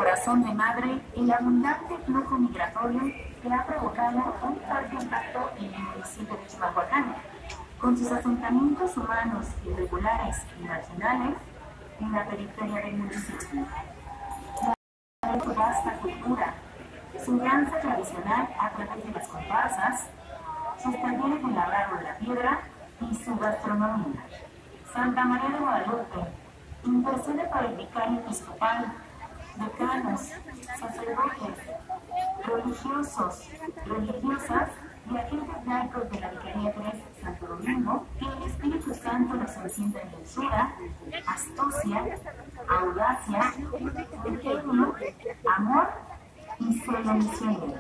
corazón de madre el abundante flujo migratorio que ha provocado un fuerte impacto en el municipio de Chimalhuacán, con sus asentamientos humanos irregulares y marginales en la periferia del municipio. Su vasta cultura, su danza tradicional a través de las comparsas, sus talleres de labrado de la piedra y su gastronomía. Santa María de Guadalupe intercede por el vicario episcopal, decanos, sacerdotes, religiosos, religiosas y agentes laicos de la Vicaría 3 Santo Domingo, que el Espíritu Santo los encienda en dulzura, astucia, audacia, ingenio, amor y celo misionero.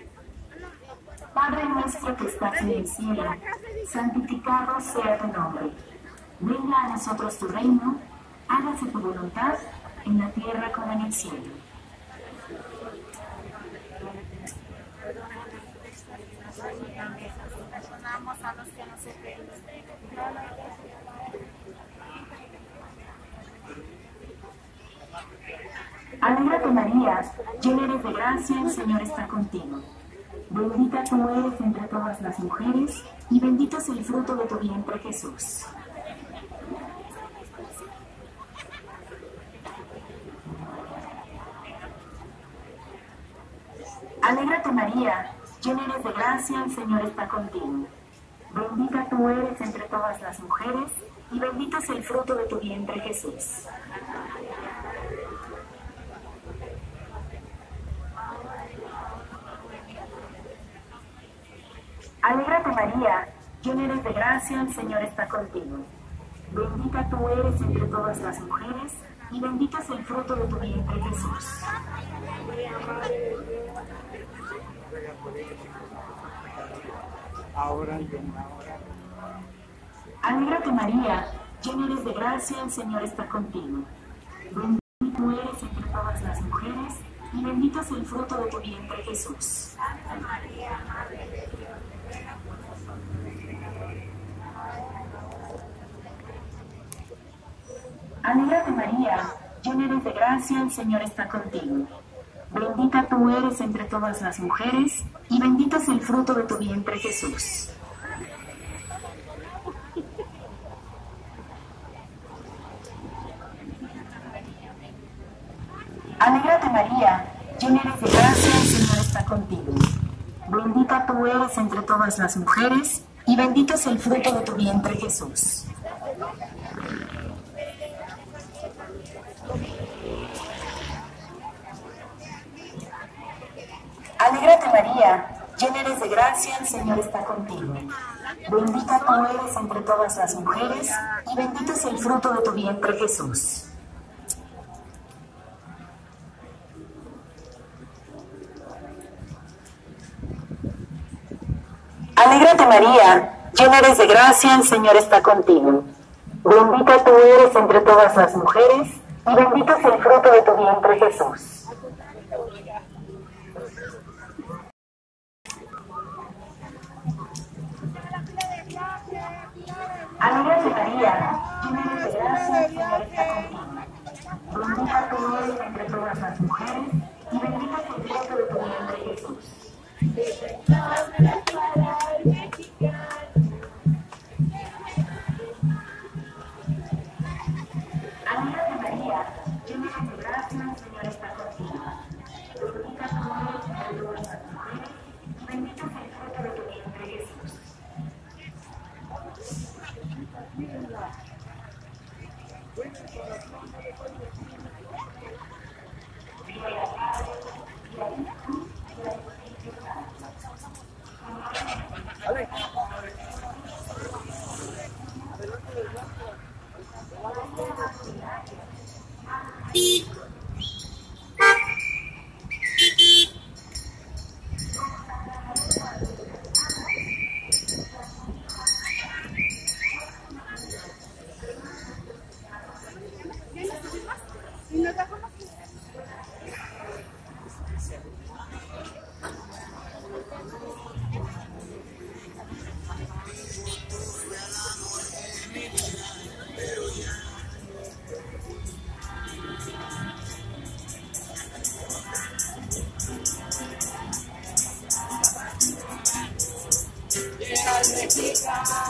Padre nuestro que estás en el cielo, santificado sea tu nombre. Venga a nosotros tu reino, hágase tu voluntad en la tierra como en el cielo. Perdonamos a los que nos ofenden. Alégrate María, llena eres de gracia, el Señor está contigo. Bendita tú eres entre todas las mujeres, y bendito es el fruto de tu vientre, Jesús. Alégrate María, llena eres de gracia, el Señor está contigo. Bendita tú eres entre todas las mujeres, y bendito es el fruto de tu vientre, Jesús. Alégrate María, llena eres de gracia, el Señor está contigo. Bendita tú eres entre todas las mujeres, y bendito es el fruto de tu vientre, Jesús. Ahora y en la hora. Alégrate María, llena eres de gracia, el Señor está contigo. Bendita tú eres entre todas las mujeres, y bendito es el fruto de tu vientre, Jesús. Alégrate María, llena eres de gracia, el Señor está contigo. Bendita tú eres entre todas las mujeres, y bendito es el fruto de tu vientre, Jesús. Alégrate María, llena eres de gracia, el Señor está contigo. Bendita tú eres entre todas las mujeres, y bendito es el fruto de tu vientre, Jesús. Alégrate María, llena eres de gracia, el Señor está contigo. Bendita tú eres entre todas las mujeres, y bendito es el fruto de tu vientre, Jesús. Alégrate María, llena eres de gracia, el Señor está contigo. Bendita tú eres entre todas las mujeres, y bendito es el fruto de tu vientre, Jesús. Alégrate María, llena eres de gracia, el Señor está contigo. Bendita tú eres entre todas las mujeres, y bendito es el fruto de tu vientre, Jesús. Alégrate María, llena eres de gracia, el Señor está contigo. Bendita tú eres entre todas las mujeres, y bendito es el fruto de tu vientre, Jesús. multiplicar.